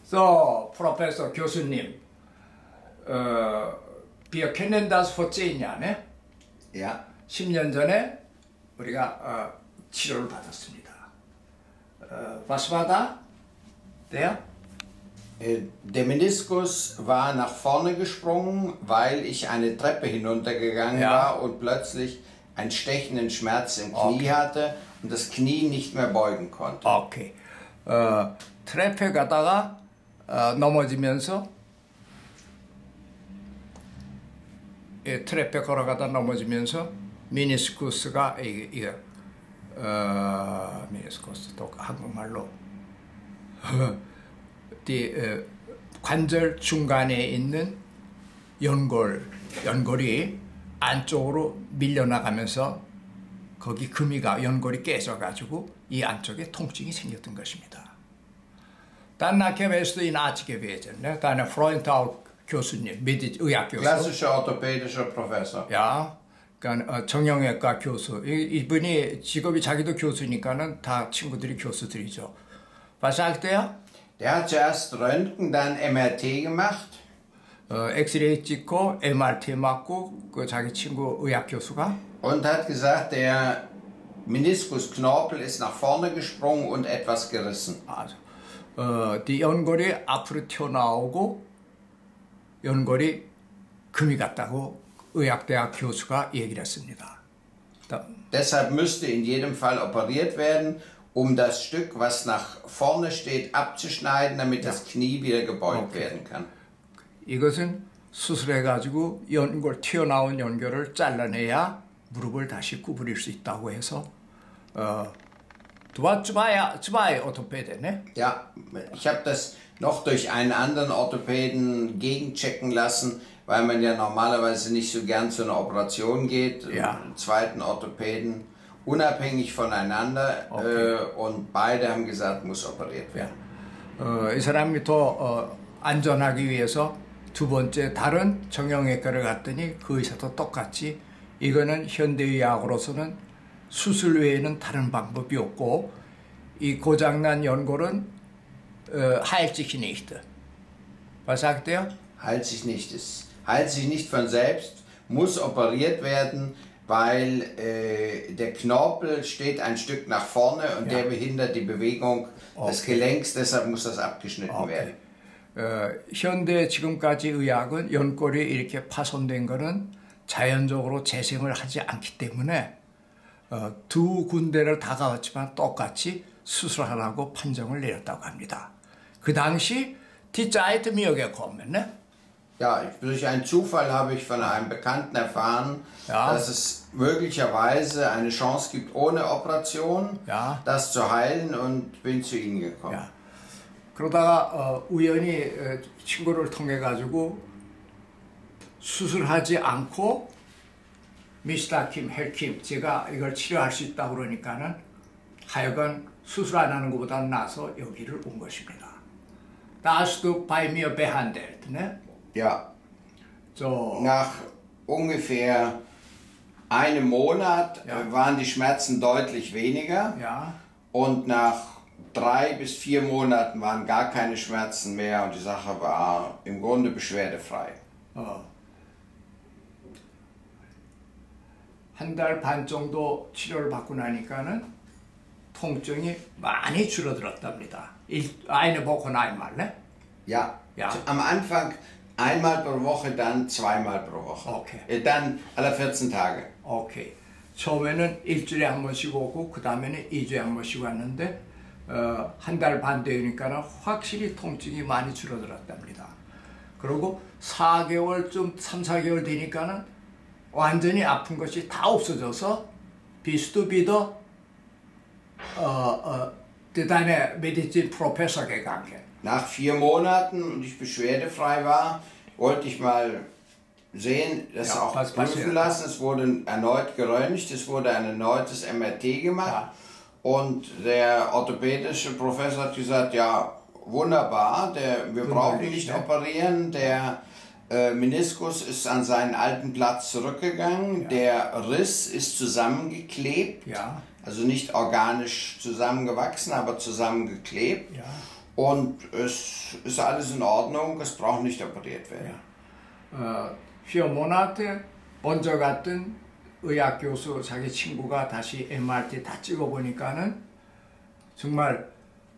So, 프로페서 교수님, wir kennen das vor 10 Jahren, ne? Ja. 10년 전에 우리가 치료를 받았습니다. Was war da? Der Meniskus war nach vorne gesprungen, weil ich eine Treppe hinuntergegangen war und plötzlich einen stechenden Schmerz im Knie hatte und das Knie nicht mehr beugen konnte. 오케이. 트랩에 가다가 넘어지면서 트랩에 걸어가다 넘어지면서 미니스쿠스가 미니스쿠스 또 한국말로 관절 중간에 있는 연골이 안쪽으로 밀려나가면서 거기 연골이 깨져가지고 이 안쪽에 통증이 생겼던 것입니다. Danach weißt du in Arzt gewesen, ne? Deine Freund auch 교수님, 의학 교수. Klassischer orthopädischer Professor. 야, 그러니까 정형외과 교수. 이분이 직업이 자기도 교수니까는 다 친구들이 교수들이죠. Was sagt er? Der hat zuerst Röntgen, dann MRT gemacht. 엑스레이 찍고 MRT 맞고 그 자기 친구 의학 교수가 und hat gesagt, der Meniskusknorpel ist nach vorne gesprungen und etwas gerissen. 네 연골이 앞으로 튀어나오고 연골이 금이 갔다고 의학대학 교수가 얘기를 했습니다. Deshalb müsste in jedem Fall operiert werden, um das Stück, was nach vorne steht, abzuschneiden, damit das Knie wieder gebeugt werden kann. 이것은 수술해가지고 튀어나온 연골을 잘라내야 무릎을 다시 구부릴 수 있다고 해서 zwei Orthopäden, ne? Ja, ich habe das noch durch einen anderen Orthopäden gegenchecken lassen, weil man ja normalerweise nicht so gern zu einer Operation geht, einen zweiten Orthopäden, unabhängig voneinander und beide haben gesagt, muss operiert werden. 이 사람이 더 안전하기 위해서 두 번째 다른 정형외과를 갔더니 그 의사도 똑같이 이거는 현대의학으로서는 수술 외에는 다른 방법이 없고 이 고장난 연골은 heilt sich nicht. Was sagt er? Heilt sich nicht. Es heilt sich nicht von selbst, muss operiert werden, weil der Knorpel steht ein Stück nach vorne und der behindert die Bewegung des Gelenks, deshalb muss das abgeschnitten werden. 현대 지금까지 의학은 연골이 이렇게 파손된 거는 자연적으로 재생을 하지 않기 때문에 두 군데를 다 가봤지만 똑같이 수술하라고 판정을 내렸다고 합니다. 그 당시 die Zeit mir gekommen, ne? Ja, durch einen Zufall habe ich von einem Bekannten erfahren, dass es möglicherweise eine Chance gibt, ohne Operation das zu heilen und bin zu Ihnen gekommen. 그러다가 우연히 친구를 통해 가지고 수술하지 않고 미스터 킴, 헬킴 제가 이걸 치료할 수 있다고 그러니까는 하여간 수술 안 하는 것보다는 나서 여기를 온 것입니다. Da hast du bei mir behandelt, ne? Ja. So. Nach ungefähr einem Monat waren die Schmerzen deutlich weniger. Und nach 3 bis 4 Monaten waren gar keine Schmerzen mehr und die Sache war im Grunde beschwerdefrei. 한 달 반 정도 치료를 받고 나니까는 통증이 많이 줄어들었답니다. Eine Woche einmal, ne? Ja. Am Anfang einmal pro Woche, dann zweimal pro Woche. Okay. Dann alle 14 Tage. 오케이. 처음에는 일주일에 한 번씩 오고 그 다음에는 2주에 한 번씩 왔는데 한 달 반 되니까는 확실히 통증이 많이 줄어들었답니다. 그리고 4개월쯤 3, 4개월 되니까는 완전히 아픈 것이 다 없어져서 bist du wieder deine Medizin-Professor gegangen. Nach 4 Monaten und ich beschwerdefrei war, wollte ich mal sehen, das auch prüfen lassen. Es wurde erneut geröntgt, es wurde ein erneutes MRT gemacht und der orthopädische Professor hat gesagt, ja, wunderbar, wir brauchen nicht operieren, der Meniskus ist an seinen alten Platz zurückgegangen, der Riss ist zusammengeklebt, also nicht organisch zusammengewachsen, aber zusammengeklebt. Und es ist alles in Ordnung, es braucht nicht operiert werden. few months 먼저 갔던 의학 교수 자기 친구가 다시 MRT 다 찍어보니까는 정말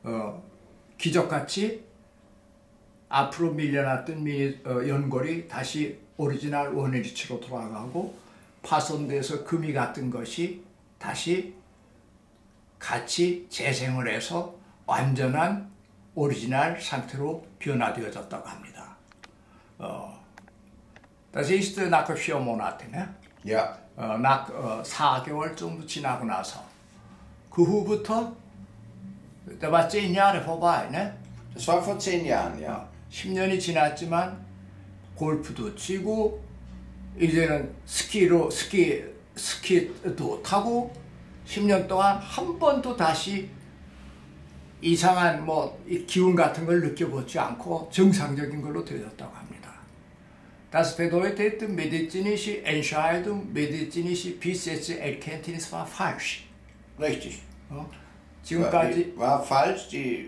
기적같이 앞으로 밀려났던 연골이 다시 오리지널 원위치로 돌아가고 파손돼서 금이 갔던 것이 다시 같이 재생을 해서 완전한 오리지널 상태로 변화되어졌다고 합니다. Das ist nach 4 Monaten, ne? Ja. nach 4개월 정도 지나고 나서 그 후부터 das war 10 Jahre vorbei, ne? Das war vor 10 Jahren, ja. 10년이 지났지만 골프도 치고 이제는 스키도 타고 10년 동안 한 번도 다시 이상한 기운 같은 걸 느껴보지 않고 정상적인 걸로 되었다고 합니다. Das bedeutet, medizinische Entscheidung, medizinische bis jetzt Erkenntnis war falsch. Richtig. 지금까지 war falsch,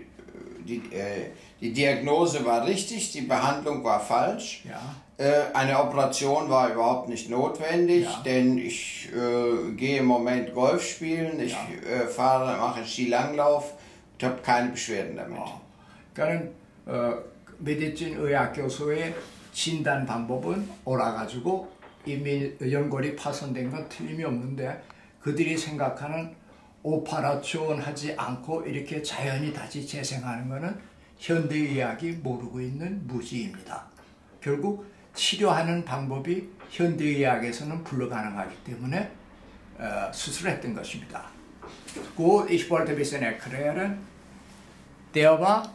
die Diagnose war richtig, die Behandlung war falsch. Ja. Eine Operation war überhaupt nicht notwendig, ja. Denn ich gehe im Moment Golf spielen, ich mache Skilanglauf und habe keine Beschwerden damit. 그러니까 메디진 의학 교수의 진단 방법은 옳아가지고 이미 연골이 파손된 건 틀림이 없는데 그들이 생각하는 오퍼레이션 하지 않고 이렇게 자연히 다시 재생하는 것은 현대의학이 모르고 있는 무지입니다. 결국 치료하는 방법이 현대의학에서는 불가능하기 때문에 수술했던 것입니다. Gut, ich wollte ein bisschen erklären. Der war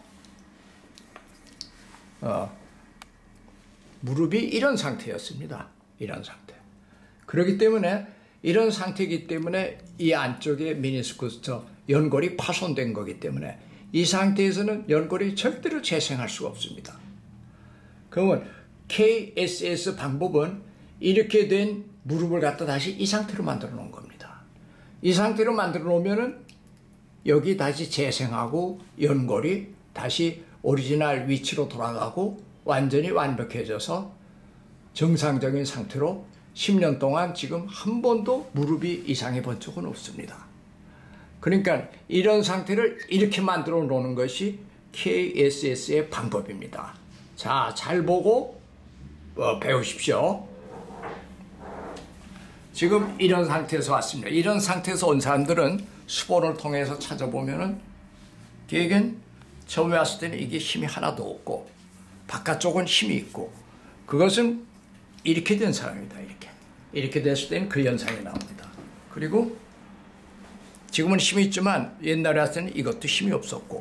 무릎이 이런 상태였습니다. 이런 상태. 그렇기 때문에 이런 상태이기 때문에 이 안쪽에 미니스쿠스 연골이 파손된 거기 때문에 이 상태에서는 연골이 절대로 재생할 수가 없습니다. 그러면 KSS 방법은 이렇게 된 무릎을 갖다 다시 이 상태로 만들어 놓은 겁니다. 이 상태로 만들어 놓으면은 여기 다시 재생하고 연골이 다시 오리지널 위치로 돌아가고 완전히 완벽해져서 정상적인 상태로 10년 동안 지금 한 번도 무릎이 이상해 본 적은 없습니다. 그러니까 이런 상태를 이렇게 만들어 놓는 것이 KSS의 방법입니다. 자, 잘 보고 배우십시오. 지금 이런 상태에서 왔습니다. 이런 상태에서 온 사람들은 수본을 통해서 찾아보면은 걔에겐 처음에 왔을 때는 이게 힘이 하나도 없고 바깥쪽은 힘이 있고 그것은 이렇게 된 사람이다. 이렇게 됐을 때는 그 현상이 나옵니다. 그리고 지금은 힘이 있지만 옛날에 왔을 때는 이것도 힘이 없었고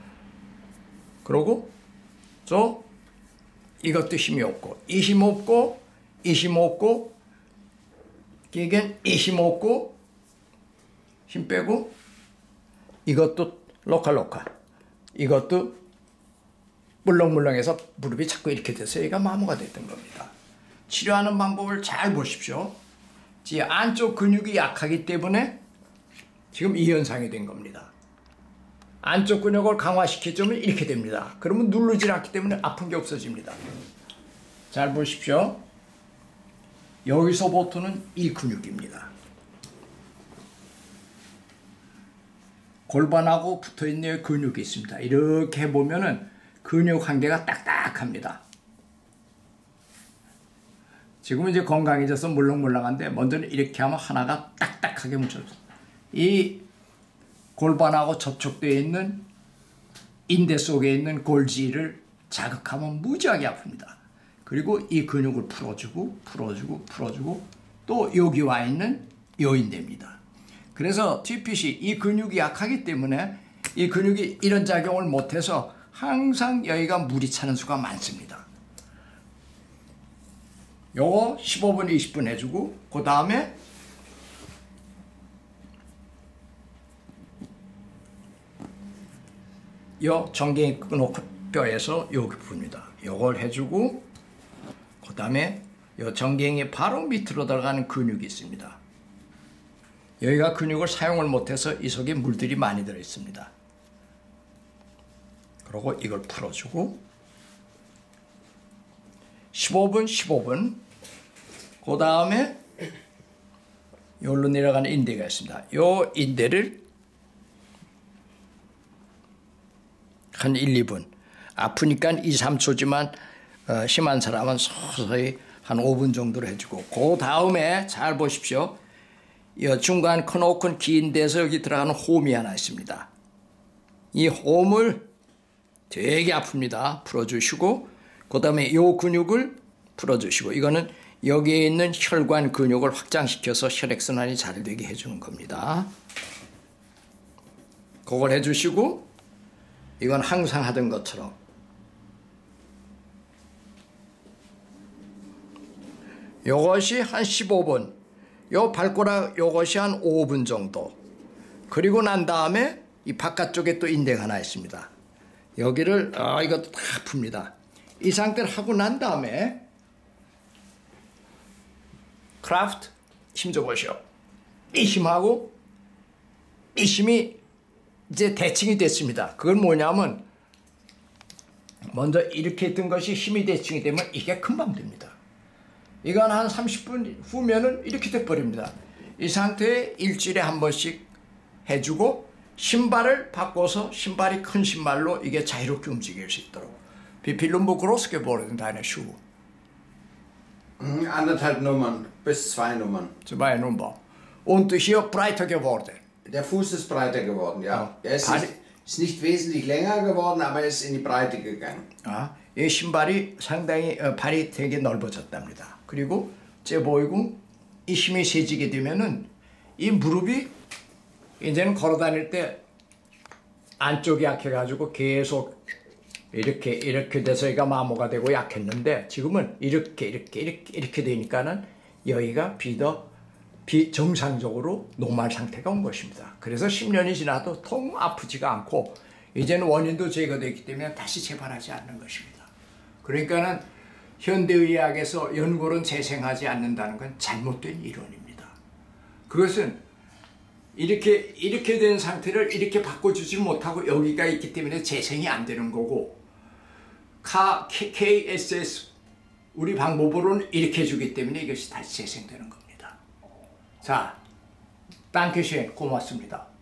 그러고 또 이것도 힘이 없고 이 힘 없고 이 힘 없고 걔에겐 이 힘 없고 힘 빼고 이것도 로컬 이것도 물렁물렁해서 무릎이 자꾸 이렇게 돼서 얘가 마모가 됐던 겁니다. 치료하는 방법을 잘 보십시오. 이 안쪽 근육이 약하기 때문에 지금 이 현상이 된 겁니다. 안쪽 근육을 강화시켜주면 이렇게 됩니다. 그러면 누르질 않기 때문에 아픈 게 없어집니다. 잘 보십시오. 여기서부터는 이 근육입니다. 골반하고 붙어있는 근육이 있습니다. 이렇게 보면은 근육 한 개가 딱딱합니다. 지금은 이제 건강해져서 물렁물렁한데 먼저는 이렇게 하면 하나가 딱딱하게 뭉쳐졌어요. 이 골반하고 접촉되어 있는 인대 속에 있는 골지를 자극하면 무지하게 아픕니다. 그리고 이 근육을 풀어주고 또 여기 와 있는 요 인대입니다. 그래서 TPC 이 근육이 약하기 때문에 이 근육이 이런 작용을 못해서 항상 여기가 물이 차는 수가 많습니다. 요거 15분, 20분 해주고 그 다음에 요 정갱이 뼈에서 여기 부분입니다. 요걸 해주고 그 다음에 요 정갱이 바로 밑으로 들어가는 근육이 있습니다. 여기가 근육을 사용을 못해서 이 속에 물들이 많이 들어있습니다. 그리고 이걸 풀어주고 15분 15분 그 다음에 여기로 내려가는 인대가 있습니다. 이 인대를 한 1, 2분 아프니까 2, 3초지만 심한 사람은 서서히 한 5분 정도로 해주고 그 다음에 잘 보십시오. 이 중간 크놓고 긴 데서 여기 들어가는 홈이 하나 있습니다. 이 홈을 되게 아픕니다. 풀어주시고 그 다음에 이 근육을 풀어주시고 이거는 여기에 있는 혈관 근육을 확장시켜서 혈액순환이 잘 되게 해주는 겁니다. 그걸 해주시고 이건 항상 하던 것처럼 요것이 한 15분 요 발가락 요것이 한 5분 정도 그리고 난 다음에 이 바깥쪽에 또 인대가 하나 있습니다. 여기를 이것도 다 아픕니다. 이 상태를 하고 난 다음에 크라프트 힘 줘보시오. 이 힘하고 이 힘이 이제 대칭이 됐습니다. 그건 뭐냐면 먼저 이렇게 했던 것이 힘이 대칭이 되면 이게 금방 됩니다. 이건 한 30분 후면은 이렇게 돼버립니다. 이 상태에 일주일에 한 번씩 해주고 신발을 바꿔서 신발이 큰 신발로 이게 자유롭게 움직일 수 있도록. Wie viel Lumbo groß geworden deine Schuhe? 1,5 Nummern bis 2 Nummern. 2 Nummern. Und hier breiter geworden? Der Fuß ist breiter geworden, ja. Er ist nicht wesentlich länger geworden, aber er ist in die Breite gegangen. 이 신발이 상당히 발이 되게 넓어졌답니다. 그리고 제 보이고 이 힘이 세지게 되면은 이 무릎이 이제는 걸어 다닐 때 안쪽이 약해가지고 계속 이렇게 돼서 얘가 마모가 되고 약했는데 지금은 이렇게 되니까는 여기가 비정상적으로 노말 상태가 온 것입니다. 그래서 10년이 지나도 통 아프지가 않고 이제는 원인도 제거되기 때문에 다시 재발하지 않는 것입니다. 그러니까는 현대의학에서 연골은 재생하지 않는다는 건 잘못된 이론입니다. 그것은 이렇게 된 상태를 이렇게 바꿔주지 못하고 여기가 있기 때문에 재생이 안 되는 거고 KSS 우리 방법으로는 이렇게 해주기 때문에 이것이 다시 재생되는 겁니다. 자, 땅케쉔 고맙습니다.